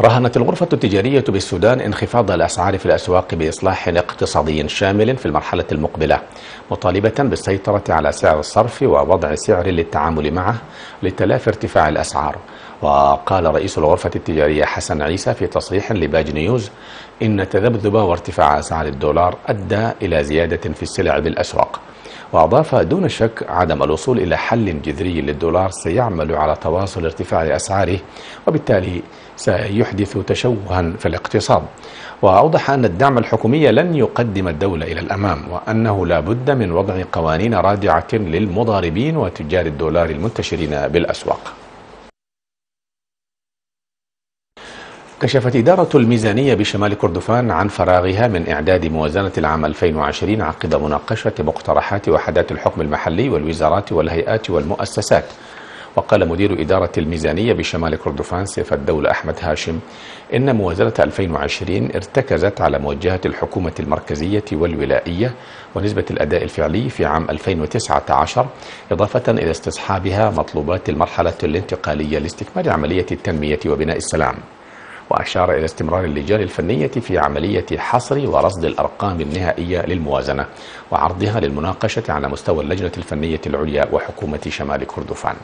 رهنت الغرفة التجارية بالسودان انخفاض الأسعار في الأسواق بإصلاح اقتصادي شامل في المرحلة المقبلة، مطالبة بالسيطرة على سعر الصرف ووضع سعر للتعامل معه لتلافي ارتفاع الأسعار. وقال رئيس الغرفة التجارية حسن عيسى في تصريح لباج نيوز إن تذبذب وارتفاع أسعار الدولار أدى إلى زيادة في السلع بالأسواق، وأضاف دون شك عدم الوصول إلى حل جذري للدولار سيعمل على تواصل ارتفاع أسعاره، وبالتالي سيحدث تشوها في الاقتصاد. وأوضح أن الدعم الحكومي لن يقدم الدولة إلى الأمام، وأنه لا بد من وضع قوانين رادعة للمضاربين وتجار الدولار المنتشرين بالأسواق. كشفت إدارة الميزانية بشمال كردفان عن فراغها من إعداد موازنة العام 2020 عقب مناقشة مقترحات وحدات الحكم المحلي والوزارات والهيئات والمؤسسات. وقال مدير إدارة الميزانية بشمال كردفان سيف الدولة أحمد هاشم إن موازنة 2020 ارتكزت على موجهات الحكومة المركزية والولائية ونسبة الأداء الفعلي في عام 2019، إضافة إلى استصحابها مطلوبات المرحلة الانتقالية لاستكمال عملية التنمية وبناء السلام. وأشار إلى استمرار اللجان الفنية في عملية حصر ورصد الأرقام النهائية للموازنة وعرضها للمناقشة على مستوى اللجنة الفنية العليا وحكومة شمال كردفان.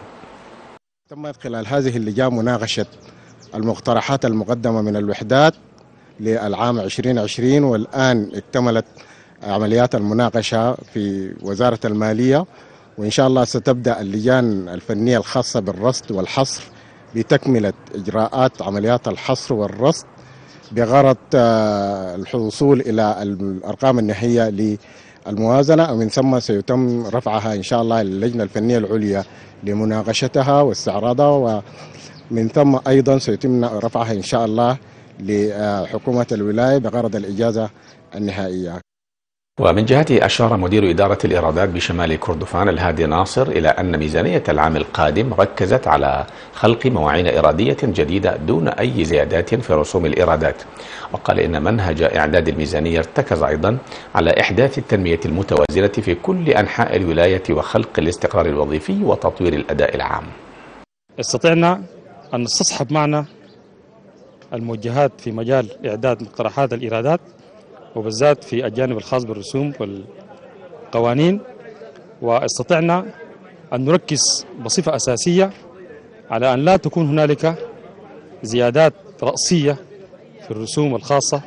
تمت خلال هذه اللجان مناقشة المقترحات المقدمة من الوحدات للعام 2020، والآن اكتملت عمليات المناقشة في وزارة المالية، وإن شاء الله ستبدأ اللجان الفنية الخاصة بالرصد والحصر بتكملة إجراءات عمليات الحصر والرصد بغرض الحصول إلى الأرقام النهائية للموازنة، ومن ثم سيتم رفعها إن شاء الله للجنة الفنية العليا لمناقشتها واستعراضها، ومن ثم أيضا سيتم رفعها إن شاء الله لحكومة الولاية بغرض الإجازة النهائية. ومن جهته أشار مدير إدارة الإيرادات بشمال كردفان الهادي ناصر إلى أن ميزانية العام القادم ركزت على خلق مواعين إيرادية جديدة دون أي زيادات في رسوم الإيرادات. وقال إن منهج إعداد الميزانية ارتكز أيضا على إحداث التنمية المتوازنة في كل أنحاء الولاية وخلق الاستقرار الوظيفي وتطوير الأداء العام. استطعنا أن نستصحب معنا الموجهات في مجال إعداد مقترحات الإيرادات، وبالذات في الجانب الخاص بالرسوم والقوانين، واستطعنا أن نركز بصفة أساسية على أن لا تكون هنالك زيادات رأسية في الرسوم الخاصة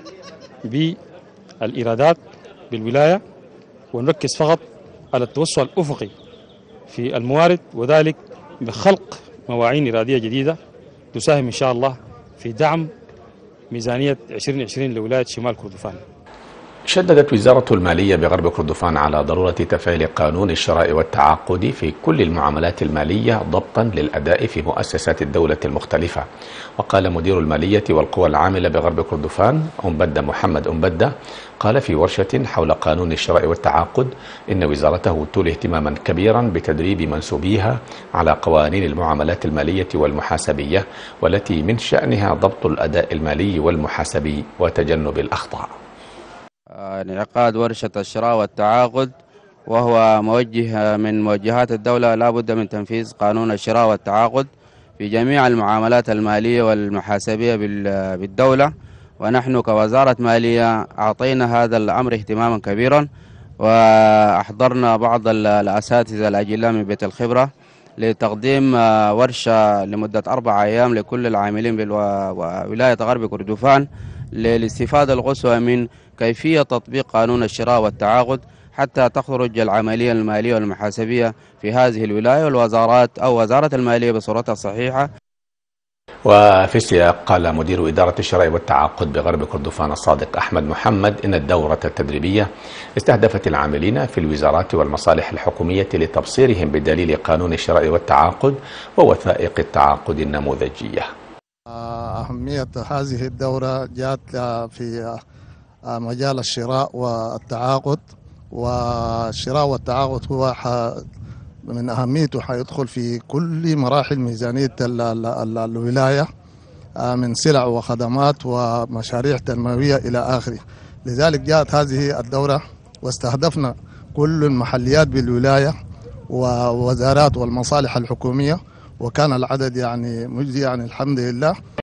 بالإيرادات بالولاية، ونركز فقط على التوسع الأفقي في الموارد، وذلك بخلق مواعين إيرادية جديدة تساهم إن شاء الله في دعم ميزانية 2020 لولاية شمال كردفان. شددت وزارة المالية بغرب كردفان على ضرورة تفعيل قانون الشراء والتعاقد في كل المعاملات المالية ضبطا للأداء في مؤسسات الدولة المختلفة. وقال مدير المالية والقوى العاملة بغرب كردفان أنبدة محمد أنبدة قال في ورشة حول قانون الشراء والتعاقد إن وزارته تولي اهتماما كبيرا بتدريب منسوبيها على قوانين المعاملات المالية والمحاسبية، والتي من شأنها ضبط الأداء المالي والمحاسبي وتجنب الأخطاء. انعقاد ورشة الشراء والتعاقد وهو موجه من موجهات الدولة، لا بد من تنفيذ قانون الشراء والتعاقد في جميع المعاملات المالية والمحاسبية بالدولة، ونحن كوزارة مالية أعطينا هذا الأمر اهتماما كبيرا، وأحضرنا بعض الأساتذة الأجلاء من بيت الخبرة لتقديم ورشة لمدة 4 أيام لكل العاملين بولاية غرب كردفان للاستفادة القصوى من كيفية تطبيق قانون الشراء والتعاقد حتى تخرج العملية المالية والمحاسبية في هذه الولاية والوزارات أو وزارة المالية بصورتها الصحيحة. وفي السياق قال مدير إدارة الشراء والتعاقد بغرب كردفان الصادق أحمد محمد إن الدورة التدريبية استهدفت العاملين في الوزارات والمصالح الحكومية لتبصيرهم بدليل قانون الشراء والتعاقد ووثائق التعاقد النموذجية. أهمية هذه الدورة جاءت في مجال الشراء والتعاقد، والشراء والتعاقد هو من أهميته حيدخل في كل مراحل ميزانية الولاية من سلع وخدمات ومشاريع تنموية إلى آخره. لذلك جاءت هذه الدورة واستهدفنا كل المحليات بالولاية ووزارات والمصالح الحكومية، وكان العدد يعني مجزي يعني الحمد لله.